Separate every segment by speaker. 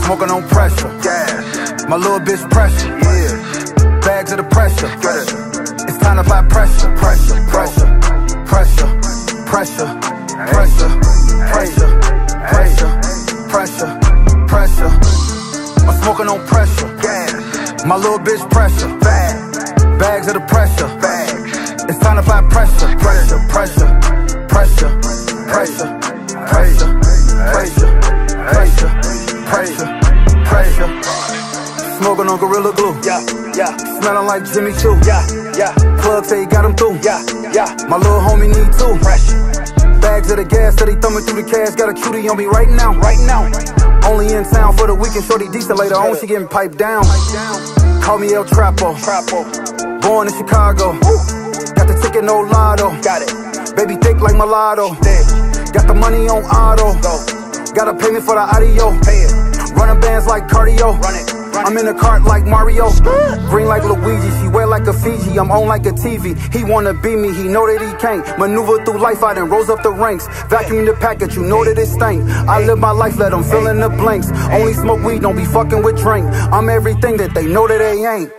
Speaker 1: smoking on pressure. Gas. My little bitch pressure. Yeah. Bags of the pressure. It's time to apply pressure. Pressure. Pressure. Pressure. Pressure. Pressure. Pressure. Pressure. Pressure. Pressure. I'm smoking on pressure. Gas. My little bitch pressure. Bags of the pressure. It's time to apply pressure. Pressure. Pressure. Pressure. Pressure. Pressure. Pressure. Pressure. Pressure. Pressure. Smoking on Gorilla Glue. Yeah. Smelling like Jimmy Choo. Yeah. Plug say he got him through. Yeah. My little homie need two. Bags of the gas, steady thumbing through the cash. Got a cutie on me right now. Only in town for the weekend, shorty decent. Later on, she getting piped down. Call me El Trapo. Born in Chicago. Got the ticket, no lotto. Got it. Baby thick like mulatto. Got the money on auto. Got a payment for the audio. Running bands like cardio. I'm in a cart like Mario. Green like Luigi, she wear like a Fiji. I'm on like a TV. He wanna be me, he know that he can't. Maneuver through life, I done rose up the ranks. Vacuum the package, you know that it stank. I live my life, let them fill in the blanks. Only smoke weed, don't be fucking with drink. I'm everything that they know that they ain't.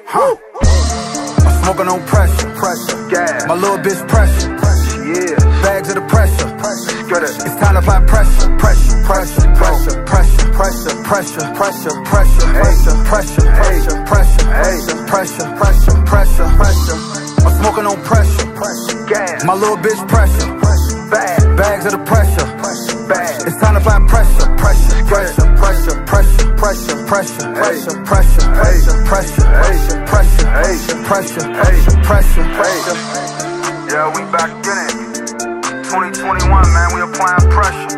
Speaker 1: I'm smoking on pressure. Gas. My little bitch pressure. Yeah. Bags of the pressure. It's time to apply pressure. Pressure. Pressure. Pressure. Pressure. Pressure. Pressure. Pressure. Pressure. Pressure. Pressure. Pressure. Pressure. Pressure. Pressure. Pressure. I'm smoking on pressure. Gas. My little bitch pressure. Bags of the pressure. It's time to apply pressure. Pressure. Pressure. Pressure. Pressure. Pressure. Pressure. Pressure. Pressure. Pressure. Pressure. Pressure. Pressure. Yeah, we back in it. 2021, man, we applying pressure.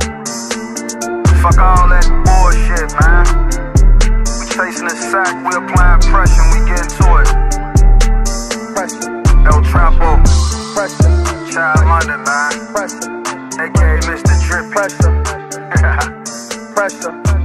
Speaker 1: Fuck all that bullshit, man. We chasing the sack, we applying pressure, we get into it. Pressure. El Trapo. Pressure. Child London, man. Pressure. AKA Mr. Drippy. Pressure. Pressure.